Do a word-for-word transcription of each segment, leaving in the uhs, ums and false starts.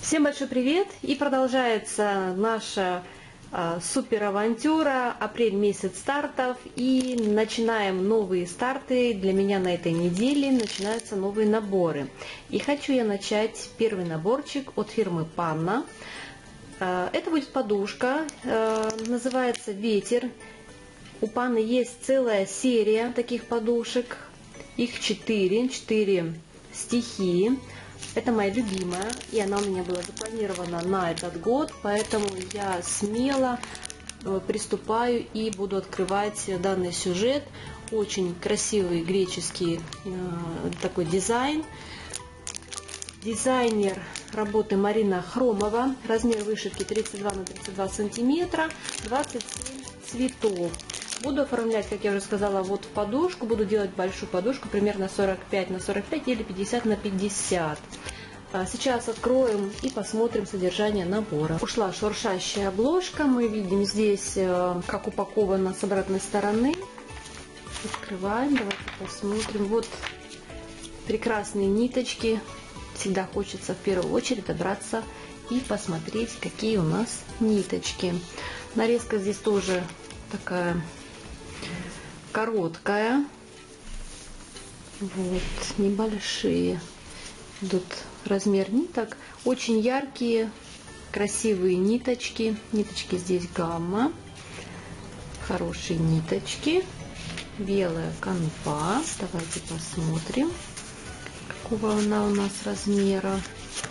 Всем большой привет! И продолжается наша э, супер авантюра. Апрель месяц стартов. И начинаем новые старты. Для меня на этой неделе начинаются новые наборы. И хочу я начать первый наборчик от фирмы Panna. Э, это будет подушка. Э, называется Ветер. У Panna есть целая серия таких подушек. Их четыре. Четыре стихии. Это моя любимая, и она у меня была запланирована на этот год, поэтому я смело приступаю и буду открывать данный сюжет. Очень красивый греческий э, такой дизайн. Дизайнер работы Марина Хромова. Размер вышивки тридцать два на тридцать два сантиметра, двадцать семь цветов. Буду оформлять, как я уже сказала, вот в подушку. Буду делать большую подушку, примерно сорок пять на сорок пять или пятьдесят на пятьдесят. Сейчас откроем и посмотрим содержание набора. Ушла шуршащая обложка. Мы видим здесь, как упаковано с обратной стороны. Открываем, давайте посмотрим. Вот прекрасные ниточки. Всегда хочется в первую очередь добраться и посмотреть, какие у нас ниточки. Нарезка здесь тоже такая короткая, вот, небольшие идут размер ниток, очень яркие, красивые ниточки, ниточки здесь гамма, хорошие ниточки, белая канва, давайте посмотрим, какого она у нас размера.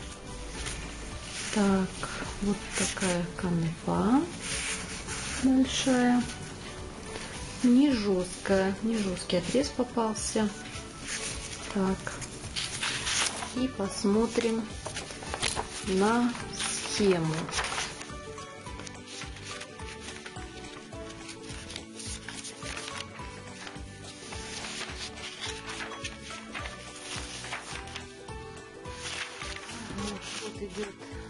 Так, вот такая канва большая. Не жесткая, не жесткий отрез попался. Так, и посмотрим на схему. Вот идет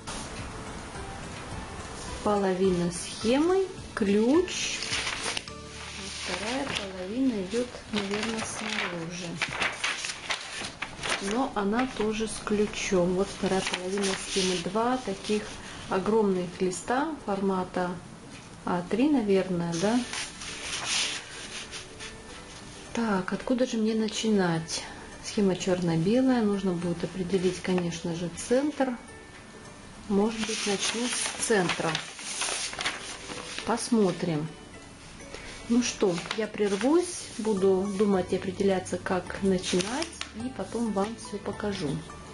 половина схемы, ключ. Вторая половина идет, наверное, снаружи. Но она тоже с ключом. Вот вторая половина схемы. Два таких огромных листа формата а три, наверное, да? Так, откуда же мне начинать? Схема черно-белая. Нужно будет определить, конечно же, центр. Может быть, начну с центра. Посмотрим. Ну что, я прервусь, буду думать и определяться, как начинать, и потом вам все покажу.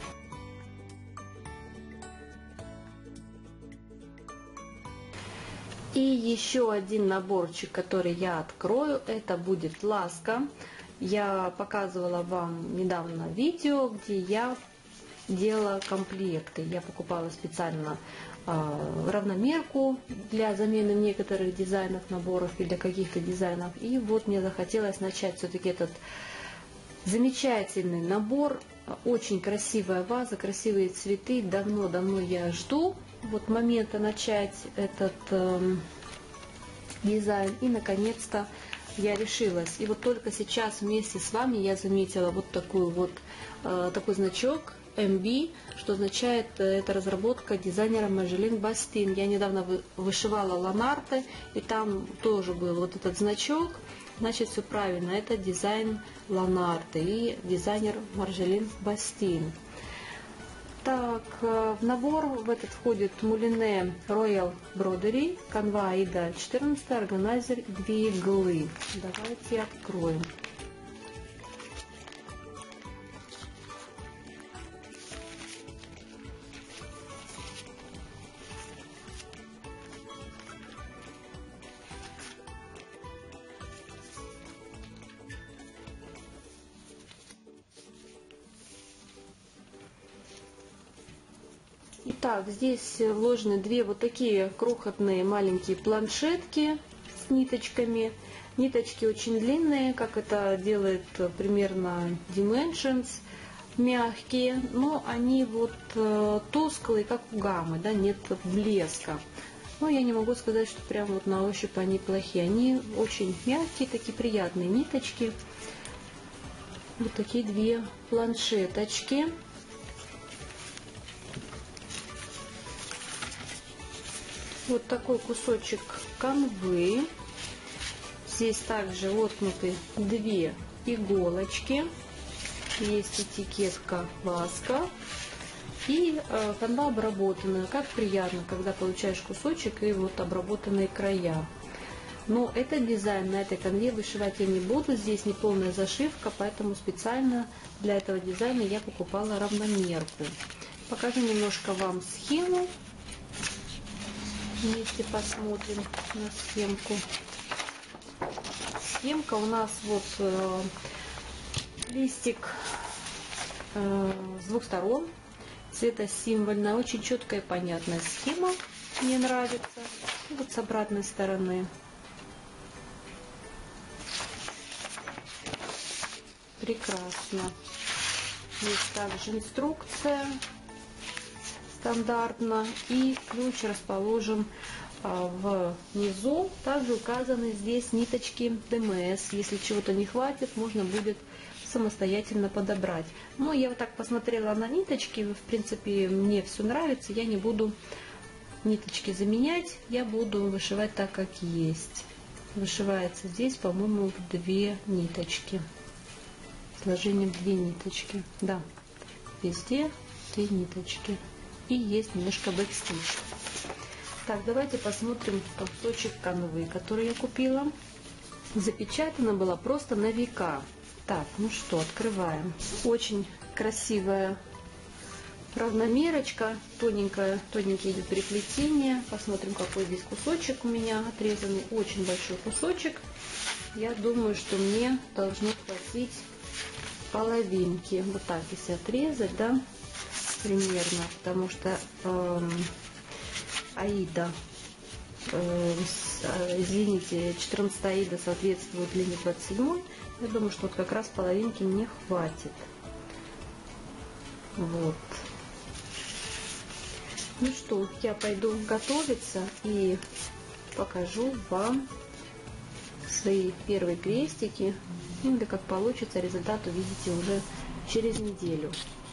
И еще один наборчик, который я открою, это будет ласка. Я показывала вам недавно видео, где я делала комплекты. Я покупала специально равномерку для замены некоторых дизайнов, наборов и для каких-то дизайнов. И вот мне захотелось начать все-таки этот замечательный набор. Очень красивая ваза, красивые цветы. Давно-давно я жду вот момента начать этот э, дизайн. И наконец-то я решилась. И вот только сейчас вместе с вами я заметила вот такой вот э, такой значок эм би, что означает, это разработка дизайнера Маржелин Бастин. Я недавно вышивала ланарты, и там тоже был вот этот значок. Значит, все правильно, это дизайн ланарты и дизайнер Маржелин Бастин. Так, в набор в этот входит мулине Royal Broderie, канва Аида четырнадцать, органайзер, две иглы. Давайте откроем. Итак, здесь вложены две вот такие крохотные маленькие планшетки с ниточками. Ниточки очень длинные, как это делает примерно Dimensions, мягкие, но они вот э, тусклые, как у гаммы, да, нет блеска. Но я не могу сказать, что прям вот на ощупь они плохие. Они очень мягкие, такие приятные ниточки. Вот такие две планшеточки. Вот такой кусочек канвы. Здесь также воткнуты две иголочки. Есть этикетка «Васка». И э, канва обработанная. Как приятно, когда получаешь кусочек и вот обработанные края. Но этот дизайн на этой канве вышивать я не буду. Здесь не полная зашивка, поэтому специально для этого дизайна я покупала равномерку. Покажу немножко вам схему. Вместе посмотрим на схемку. Схемка у нас вот э, листик э, с двух сторон. Цветосимвольная, очень четкая и понятная схема. Мне нравится. И вот с обратной стороны. Прекрасно. Есть также инструкция стандартно. И ключ расположен а, внизу. Также указаны здесь ниточки ДМС. Если чего-то не хватит, можно будет самостоятельно подобрать. Но я вот так посмотрела на ниточки. В принципе, мне все нравится. Я не буду ниточки заменять. Я буду вышивать так, как есть. Вышивается здесь, по-моему, в две ниточки. Сложением две ниточки. Да, везде две ниточки. И есть немножко бэкстич. Так, давайте посмотрим кусочек канвы, который я купила. Запечатана была просто на века. Так, ну что, открываем. Очень красивая равномерочка, тоненькая, тоненькие идет переплетение. Посмотрим, какой здесь кусочек у меня отрезанный. Очень большой кусочек. Я думаю, что мне должно хватить половинки. Вот так, если отрезать, да, примерно, потому что э, Аида, э, с, извините, четырнадцатая Аида соответствует длине двадцать седьмой. Я думаю, что вот как раз половинки мне хватит. Вот. Ну что, я пойду готовиться и покажу вам свои первые крестики. Ну, да как получится, результат увидите уже через неделю.